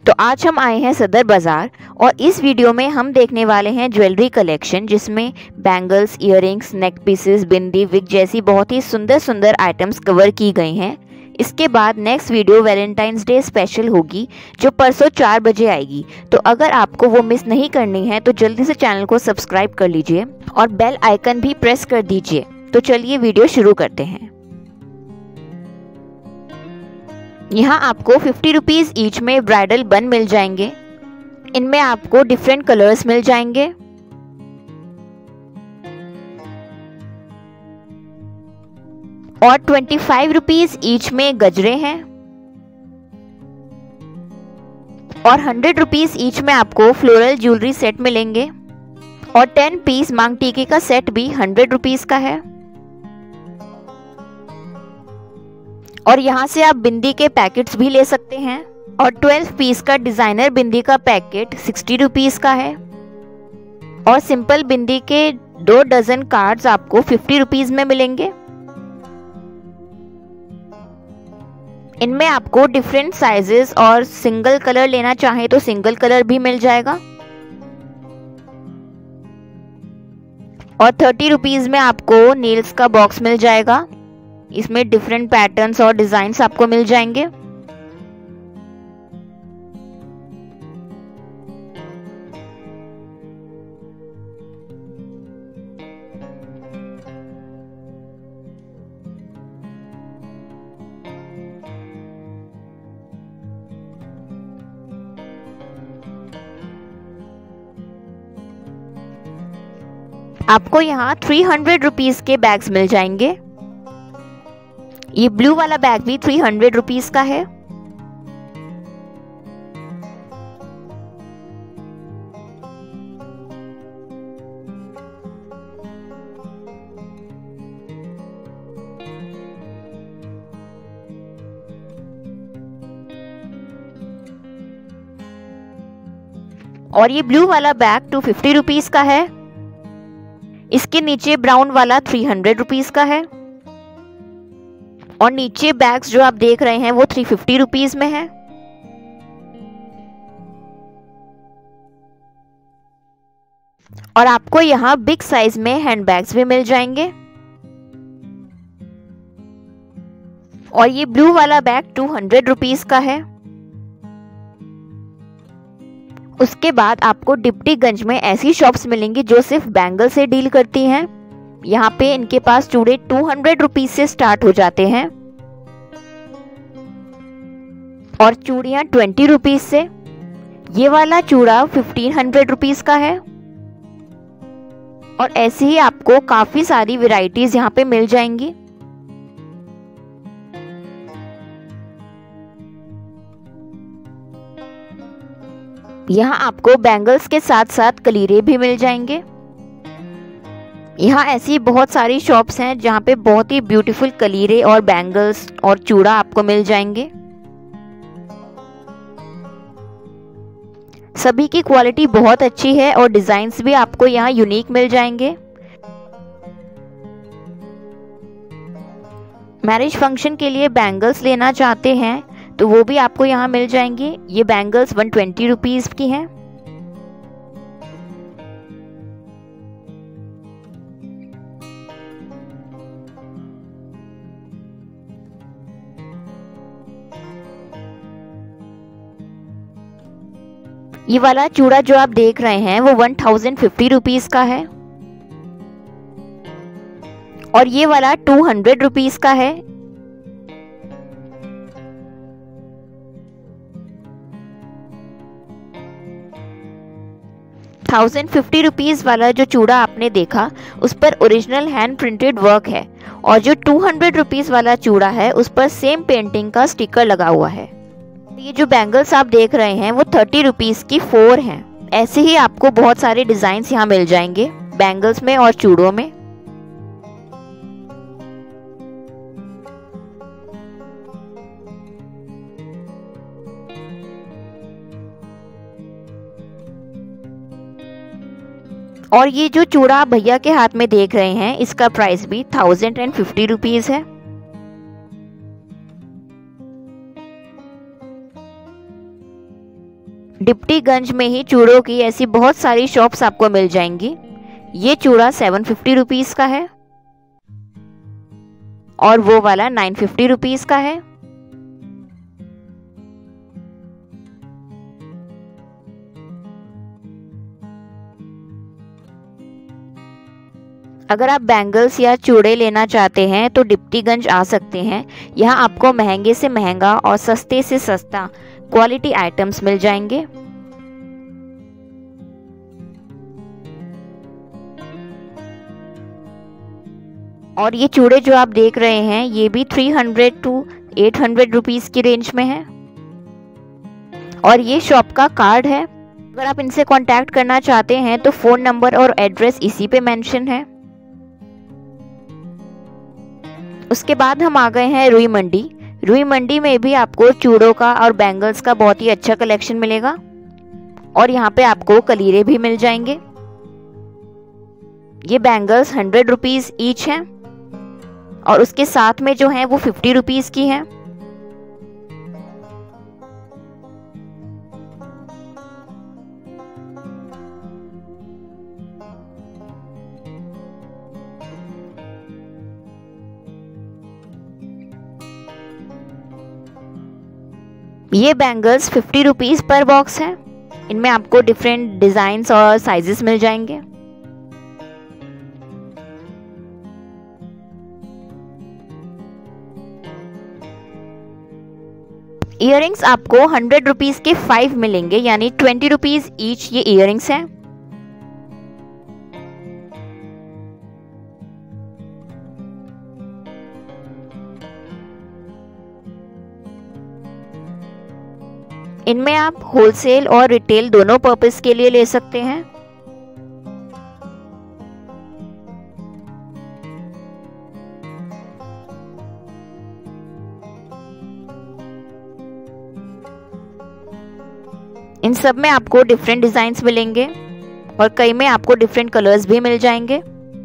तो आज हम आए हैं सदर बाज़ार और इस वीडियो में हम देखने वाले हैं ज्वेलरी कलेक्शन, जिसमें bangles, earrings, neck pieces, bindi, wig जैसी बहुत ही सुंदर सुंदर आइटम्स कवर की गई हैं। इसके बाद next video valentine's day special होगी जो परसों 4 बजे आएगी। तो अगर आपको वो मिस नहीं करनी है तो जल्दी से चैनल को सब्सक्राइब कर लीजिए और बेल आइकन भी प्रेस कर दीजिए। तो चलिए वीडियो शुरू करते हैं। यहाँ आपको 50 रुपीज़ ईच में ब्राइडल बन मिल जाएंगे। इनमें आपको डिफरेंट कलर्स मिल जाएंगे। और 25 रुपीज़ ईच में गजरे हैं। और 100 रुपीज़ ईच में आपको फ्लोरल ज्वेलरी सेट मिलेंगे। और 10 पीस मांग टीके का सेट भी 100 रुपीज़ का है। और यहाँ से आप बिंदी के पैकेट्स भी ले सकते हैं। और 12 पीस का डिज़ाइनर बिंदी का पैकेट 60 रुपीज़ का है। और सिंपल बिंदी के 2 डजन कार्ड्स आपको 50 रुपीज़ में मिलेंगे। इनमें आपको डिफरेंट साइजेस और सिंगल कलर लेना चाहे तो सिंगल कलर भी मिल जाएगा। और 30 रुपीज़ में आपको नेल्स का बॉक्स मिल जाएगा। इसमें डिफरेंट पैटर्न्स और डिजाइन्स आपको मिल जाएंगे। आपको यहाँ 300 रुपीज़ के बैग्स मिल जाएंगे। ये ब्लू वाला बैग भी 300 रुपीज़ का है। और ये ब्लू वाला बैग 250 रुपीज़ का है। इसके नीचे ब्राउन वाला 300 रुपीज़ का है। और नीचे बैग्स जो आप देख रहे हैं वो 350 रुपीज़ में है। और आपको यहाँ बिग साइज में हैंड बैग्स भी मिल जाएंगे। और ये ब्लू वाला बैग 200 रुपीज़ का है। उसके बाद आपको डिप्टीगंज में ऐसी शॉप्स मिलेंगी जो सिर्फ बैंगल से डील करती हैं। यहाँ पे इनके पास चूड़े 200 रुपीज़ से स्टार्ट हो जाते हैं और चूड़ियाँ 20 रुपीज़ से। ये वाला चूड़ा 1500 रुपीज़ का है। और ऐसे ही आपको काफी सारी वैरायटीज यहाँ पे मिल जाएंगी। यहाँ आपको बैंगल्स के साथ साथ कलीरे भी मिल जाएंगे। यहाँ ऐसी बहुत सारी शॉप्स हैं जहाँ पे बहुत ही ब्यूटीफुल कलीरे और बैंगल्स और चूड़ा आपको मिल जाएंगे। सभी की क्वालिटी बहुत अच्छी है और डिजाइन्स भी आपको यहाँ यूनिक मिल जाएंगे। मैरिज फंक्शन के लिए बैंगल्स लेना चाहते हैं तो वो भी आपको यहाँ मिल जाएंगे। ये बैंगल्स 120 रुपीज़ की हैं। ये वाला चूड़ा जो आप देख रहे हैं वो 1050 रुपीज़ का है। और ये वाला 200 रुपीज़ का है। ₹1050 रुपीज़ वाला जो चूड़ा आपने देखा उस पर ओरिजिनल हैंड प्रिंटेड वर्क है। और जो 200 रुपीज़ वाला चूड़ा है उस पर सेम पेंटिंग का स्टिकर लगा हुआ है। ये जो बैंगल्स आप देख रहे हैं वो 30 रुपीज़ की 4 हैं। ऐसे ही आपको बहुत सारे डिजाइन्स यहाँ मिल जाएंगे बैंगल्स में और चूड़ों में। और ये जो चूड़ा आप भैया के हाथ में देख रहे हैं इसका प्राइस भी 1050 रुपीज़ है। डिप्टीगंज में ही चूड़ों की ऐसी बहुत सारी शॉप्स आपको मिल जाएंगी। ये चूड़ा 750 रुपीज़ का है और वो वाला 950 रुपीज़ का है। अगर आप बैंगल्स या चूड़े लेना चाहते हैं तो डिप्टीगंज आ सकते हैं। यहाँ आपको महंगे से महंगा और सस्ते से सस्ता क्वालिटी आइटम्स मिल जाएंगे। और ये चूड़े जो आप देख रहे हैं ये भी 300 to 800 रुपीज़ की रेंज में है। और ये शॉप का कार्ड है। अगर आप इनसे कांटेक्ट करना चाहते हैं तो फ़ोन नंबर और एड्रेस इसी पे मेंशन है। उसके बाद हम आ गए हैं रुई मंडी। रुई मंडी में भी आपको चूड़ों का और बैंगल्स का बहुत ही अच्छा कलेक्शन मिलेगा और यहाँ पे आपको कलीरे भी मिल जाएंगे। ये बैंगल्स 100 रुपीज़ ईच हैं और उसके साथ में जो है वो 50 रुपीज़ की है। ये बैंगल्स 50 रुपीज़ पर बॉक्स है। इनमें आपको डिफरेंट डिज़ाइंस और साइजेस मिल जाएंगे। इयररिंग्स आपको 100 रुपीज़ के 5 मिलेंगे, यानी 20 रुपीज़ ईच ये इयररिंग्स हैं। इनमें आप होलसेल और रिटेल दोनों पर्पस के लिए ले सकते हैं। इन सब में आपको डिफरेंट डिजाइन्स मिलेंगे और कई में आपको डिफरेंट कलर्स भी मिल जाएंगे।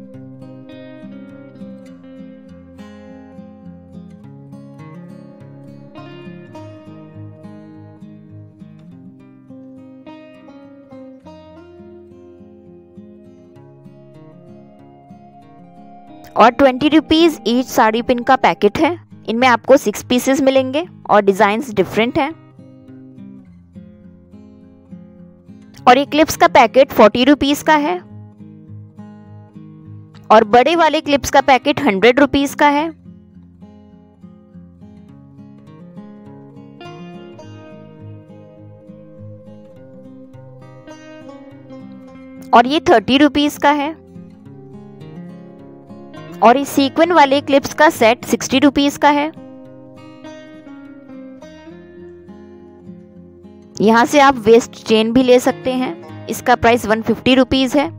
और 20 रुपीज़ ईच साड़ी पिन का पैकेट है। इनमें आपको 6 पीसेस मिलेंगे और डिजाइन्स डिफरेंट हैं। और ये क्लिप्स का पैकेट 40 रुपीज़ का है और बड़े वाले क्लिप्स का पैकेट 100 रुपीज़ का है। और ये 30 रुपीज़ का है। और इस सीक्वेंस वाले क्लिप्स का सेट 60 रुपीज़ का है। यहाँ से आप वेस्ट चेन भी ले सकते हैं। इसका प्राइस 150 रुपीज़ है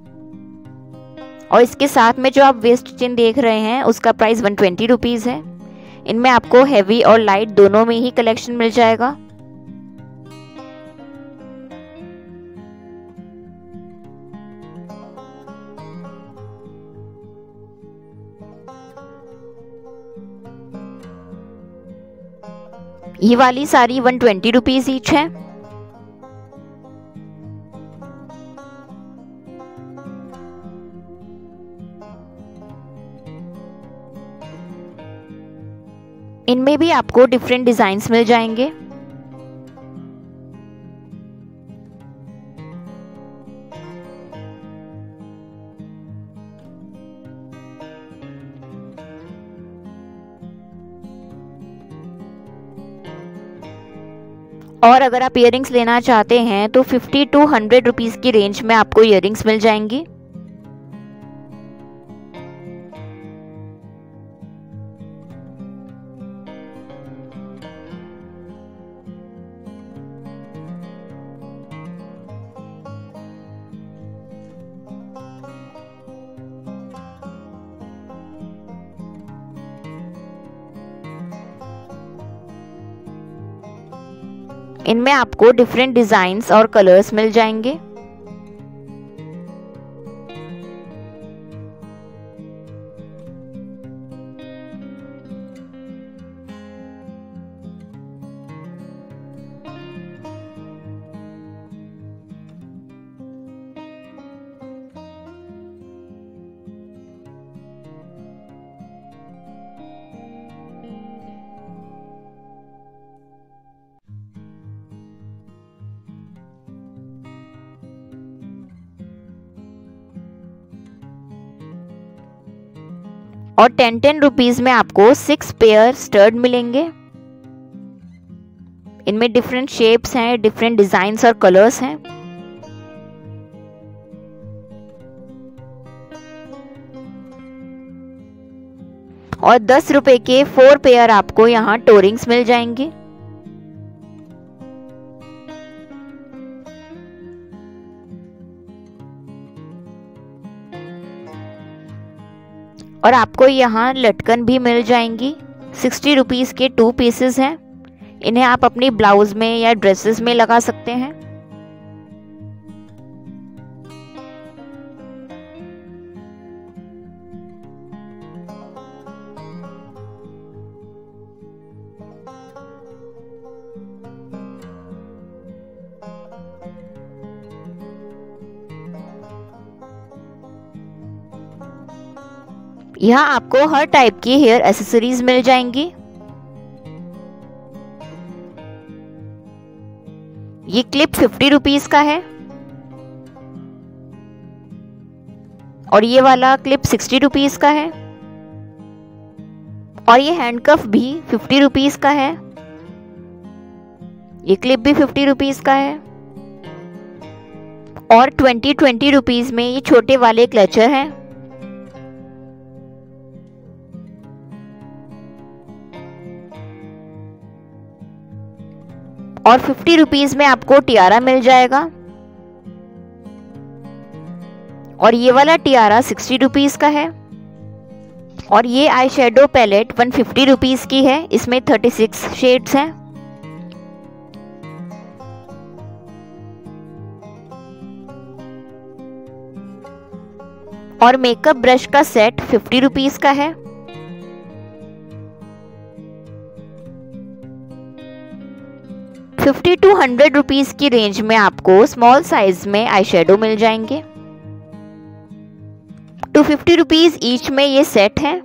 और इसके साथ में जो आप वेस्ट चेन देख रहे हैं उसका प्राइस 120 रुपीज़ है। इनमें आपको हैवी और लाइट दोनों में ही कलेक्शन मिल जाएगा। ये वाली साड़ी 120 रुपीज़ ईच है। इनमें भी आपको डिफरेंट डिजाइन्स मिल जाएंगे। और अगर आप इयररिंग्स लेना चाहते हैं तो 50 to 100 रुपीज़ की रेंज में आपको इयररिंग्स मिल जाएंगी। इनमें आपको डिफरेंट डिजाइन्स और कलर्स मिल जाएंगे। और 10-10 रुपीज में आपको 6 पेयर स्टड मिलेंगे। इनमें डिफरेंट शेप्स हैं, डिफरेंट डिजाइन्स और कलर्स हैं। और 10 रुपए के 4 पेयर आपको यहाँ टोरिंग्स मिल जाएंगे। और आपको यहाँ लटकन भी मिल जाएंगी। 60 रुपीज के 2 पीसेस हैं। इन्हें आप अपनी ब्लाउज में या ड्रेसेस में लगा सकते हैं। यहाँ आपको हर टाइप की हेयर एसेसरीज मिल जाएंगी। ये क्लिप 50 रुपीज का है और ये वाला क्लिप 60 रुपीज का है और ये हैंडकफ भी 50 रुपीज का है। ये क्लिप भी 50 रुपीज का है और 20 रुपीज में ये छोटे वाले क्लचर हैं। और 50 रुपीज में आपको टियारा मिल जाएगा और ये वाला टियारा 60 रुपीज का है। और ये आई शेडो पैलेट 150 रुपीज की है। इसमें 36 शेड्स हैं। और मेकअप ब्रश का सेट 50 रुपीज का है। $50 to $100 की रेंज में आपको स्मॉल साइज में आई शेडो मिल जाएंगे। 250 रुपीज ईच में ये सेट है।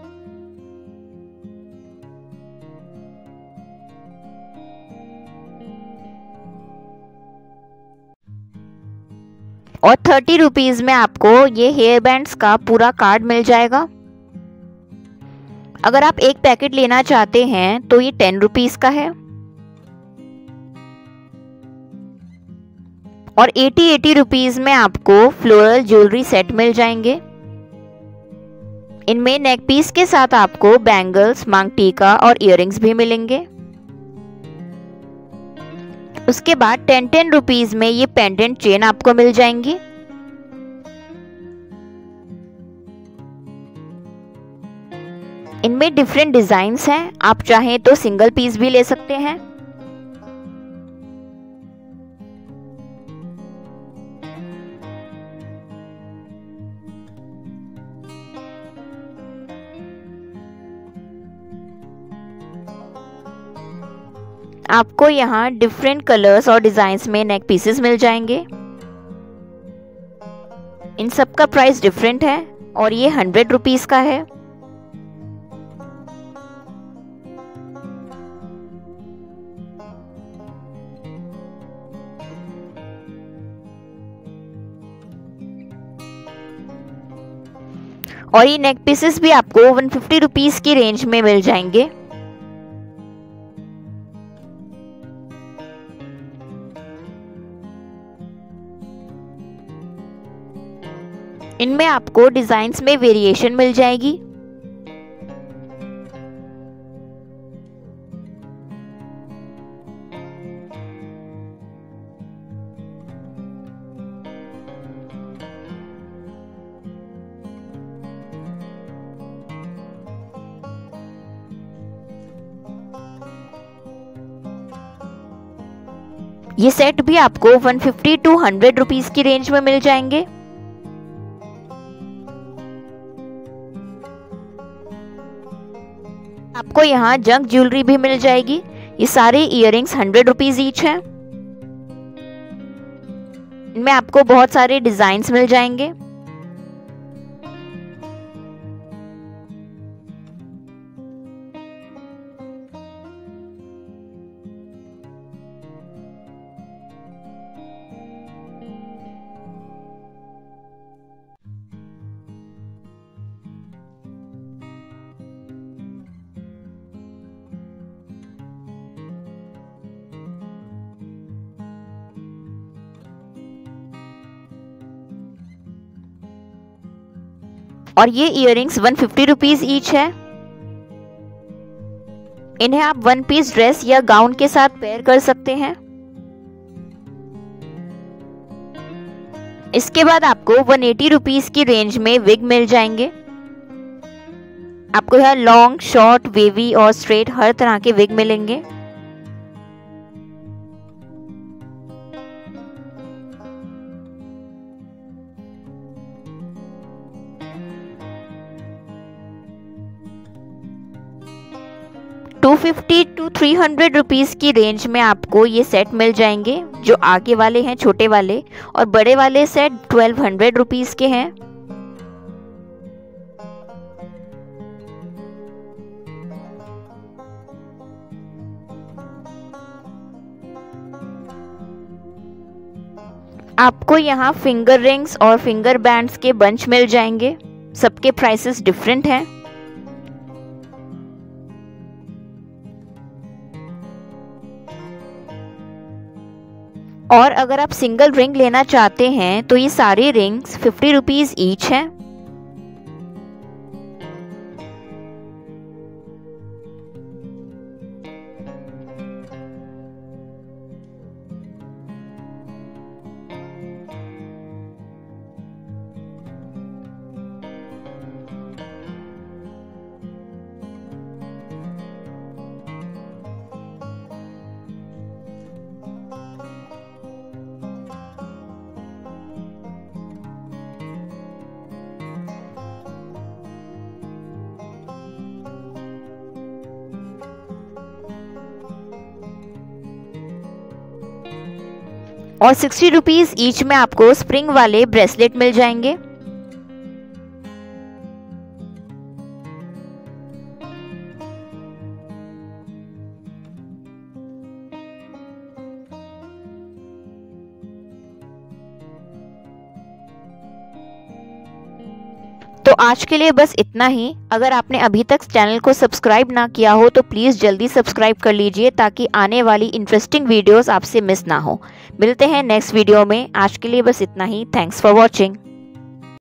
और 30 रुपीज में आपको ये हेयर बैंड्स का पूरा कार्ड मिल जाएगा। अगर आप एक पैकेट लेना चाहते हैं तो ये 10 रुपीज का है। और 80 रुपीज में आपको फ्लोरल ज्वेलरी सेट मिल जाएंगे। इनमें नेक पीस के साथ आपको बैंगल्स, मांग टीका और इयररिंग्स भी मिलेंगे। उसके बाद 10-10 रुपीज में ये पेंडेंट चेन आपको मिल जाएंगी। इनमें डिफरेंट डिजाइन्स हैं। आप चाहें तो सिंगल पीस भी ले सकते हैं। आपको यहाँ डिफरेंट कलर्स और डिजाइन्स में नेक पीसेस मिल जाएंगे। इन सब का प्राइस डिफरेंट है और ये 100 रुपीज का है। और ये नेक पीसेस भी आपको 150 रुपीज की रेंज में मिल जाएंगे। इनमें आपको डिजाइन्स में वेरिएशन मिल जाएगी। ये सेट भी आपको 150 to 100 रुपीज की रेंज में मिल जाएंगे। आपको यहाँ जंक ज्वेलरी भी मिल जाएगी। ये सारे इयररिंग्स 100 रुपीज ईच हैं। इनमें आपको बहुत सारे डिजाइन्स मिल जाएंगे। और ये इयररिंग्स 150 रुपीज ईच है। इन्हें आप वन पीस ड्रेस या गाउन के साथ पेयर कर सकते हैं। इसके बाद आपको 180 रुपीज की रेंज में विग मिल जाएंगे। आपको यहाँ लॉन्ग, शॉर्ट, वेवी और स्ट्रेट हर तरह के विग मिलेंगे। $250 to 300 रुपीज की रेंज में आपको ये सेट मिल जाएंगे। जो आगे वाले हैं छोटे वाले, और बड़े वाले सेट 1200 रुपीज के हैं। आपको यहाँ फिंगर रिंग्स और फिंगर बैंड्स के बंच मिल जाएंगे। सबके प्राइसेस डिफरेंट हैं। और अगर आप सिंगल रिंग लेना चाहते हैं तो ये सारे रिंग्स 50 रुपीज ईच हैं। और 60 रुपीज ईच में आपको स्प्रिंग वाले ब्रेसलेट मिल जाएंगे। तो आज के लिए बस इतना ही। अगर आपने अभी तक चैनल को सब्सक्राइब ना किया हो तो प्लीज़ जल्दी सब्सक्राइब कर लीजिए, ताकि आने वाली इंटरेस्टिंग वीडियोस आपसे मिस ना हो। मिलते हैं नेक्स्ट वीडियो में। आज के लिए बस इतना ही। Thanks for watching.